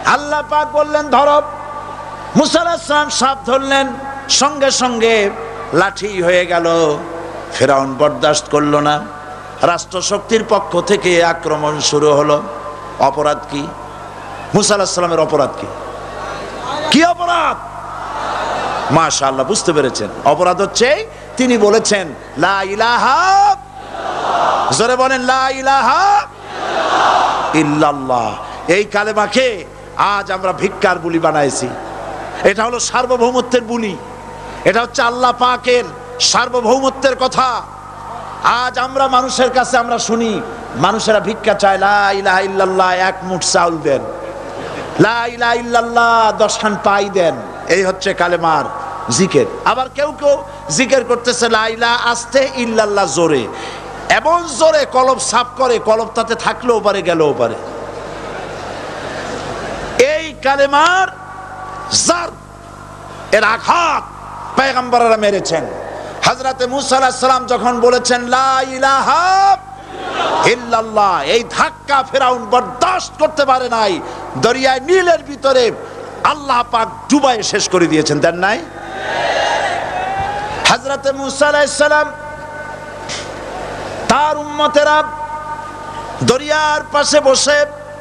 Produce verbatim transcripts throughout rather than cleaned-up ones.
আল্লাহ পাক বললেন ধরো। মুসা আলাইহিস সালাম সাপ ধরলেন, সঙ্গে সঙ্গে লাঠি হয়ে গেল। ফেরাউন বরদাস্ত করলো না, রাষ্ট্রশক্তির পক্ষ থেকে আক্রমণ শুরু হলো। অপরাধ কি? মুসা আলাইহিস সালামের অপরাধ কি? কি অপরাধ? মাশাআল্লাহ, বুঝতে পেরেছেন। অপরাধ হচ্ছে তিনি বলেছেন লা ইলাহা, জোরে বলেন লা ইলাহা ইল্লাল্লাহ। এই কালেমাকে আজ আমরা ভিক্ষার বুলি বানাইছি। এটা হলো সার্বভৌমত্বের বুলি, এটা হচ্ছে আল্লাহ পাকের সার্বভৌমত্বের কথা। আজ আমরা মানুষের কাছে আমরা শুনি, মানুষেরা ভিক্ষা চায়, লা ইলাহা ইল্লাল্লাহ এক মুঠ চাউল দেন, লা ইলাহা ইল্লাল্লাহ দশ খান পাই দেন। এই হচ্ছে কালেমার জিকির। আবার কেউ কেউ জিকির করতেছে লা ইলাহা আস্তে, ইল্লাল্লাহ জোরে, এমন জোরে কলব সাফ করে, কলব তাতে থাকলেও পারে গেলেও পারে। এই কালেমার জার, এর আঘাত পয়গম্বররা মেরেছেন। হযরতে মুসা আলাইহিস সালাম যখন বলেছেন লা ইলাহা ইল্লাল্লাহ, এই ধাক্কা ফেরাউন বরদাস্ত করতে পারে নাই। দরিয়ায় নীলের ভিতরে আল্লাহ পাক ডুবাইয়ে শেষ করে দিয়েছেন, দেন নাই? হযরতে মুসা আলাইহিস সালাম তার উম্মতেরা দরিয়ার পাশে বসে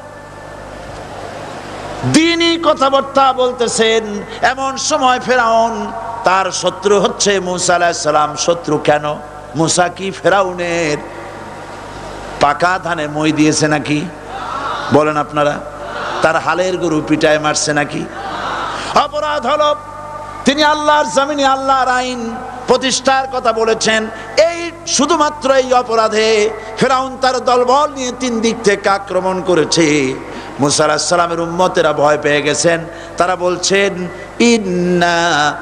দ্বীনি কথাবার্তা বলতেছেন। এমন সময় ফেরাউন, তার শত্রু হচ্ছে মুসা আলাইহিস সালাম। শত্রু কেন? মুসা কি ফেরাউনের পাকা ধানে মই দিয়েছে নাকি? বলেন আপনারা। তার হালের গরু পিটায় মারছে নাকি? অপরাধ হলো তিনি আল্লাহর জমিনে আল্লাহর আইন প্রতিষ্ঠার কথা বলেছেন। এই শুধুমাত্র এই অপরাধে ফেরাউন তার দলবল নিয়ে তিন দিক থেকে আক্রমণ করেছে। মুসা আলাইহিস সালামের উম্মতেরা ভয় পেয়ে গেছেন। তারা বলছেন ইন্না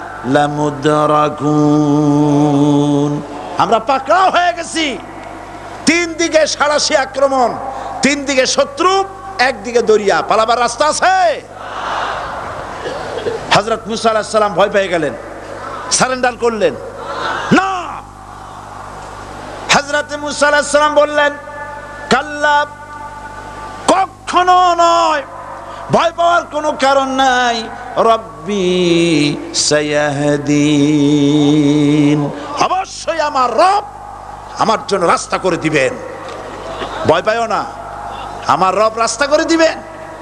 লামুদরাকুন, আমরা পাকড়াও হয়ে গেছি। তিন দিকে সাড়াশি আক্রমণ, তিন দিকে শত্রু, একদিকে দরিয়া, পালাবার রাস্তা আছে? হযরত মুসা আলাইহিস সালাম ভয় পেয়ে গেলেন, সারেন্ডার করলেন না। হযরত মুসা আলাইহিস সালাম বললেন কাল্লা, কখনো নয়, ভয় পাওয়ার কোনো কারণ নাই। রব্বি সায়াহদিন, অবশ্যই আমার রব আমার জন্য রাস্তা করে দিবেন। ভয় পাইও না, আমার রব রাস্তা করে দিবেন।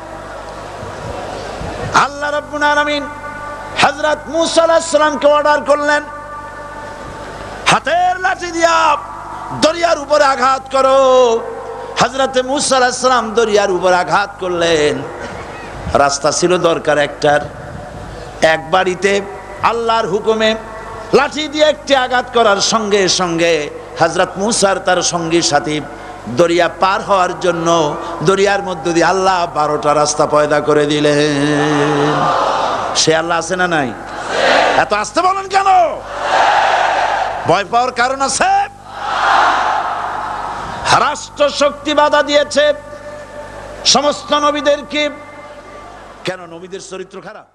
আল্লাহ রাব্বুল আলামিন হযরত মুসা আলাইহিস সালামকে অর্ডার করলেন, হাতের লাঠি দিয়া দরিয়ার উপরে আঘাত করো। হযরতে মুসা আলাইহিস সালাম দরিয়ার উপরে আঘাত করলেন। রাস্তা ছিল দরকার একটার, এক বাড়িতে আল্লাহর হুকুমে লাঠি দিয়ে একটি আঘাত করার সঙ্গে সঙ্গে হযরত মুসার তার সঙ্গী সাথী দরিয়া পার হওয়ার জন্য দরিয়ার মধ্য দিয়ে আল্লাহ বারোটা রাস্তা পয়দা করে দিলেন। সে আল্লাহ আছে না নাই? এত আসতে বলেন কেন? ভয় পাওয়ার কারণ আছে? রাষ্ট্র শক্তি বাধা দিয়েছে সমস্ত নবীদেরকে। কেন? নবীদের চরিত্র খারাপ?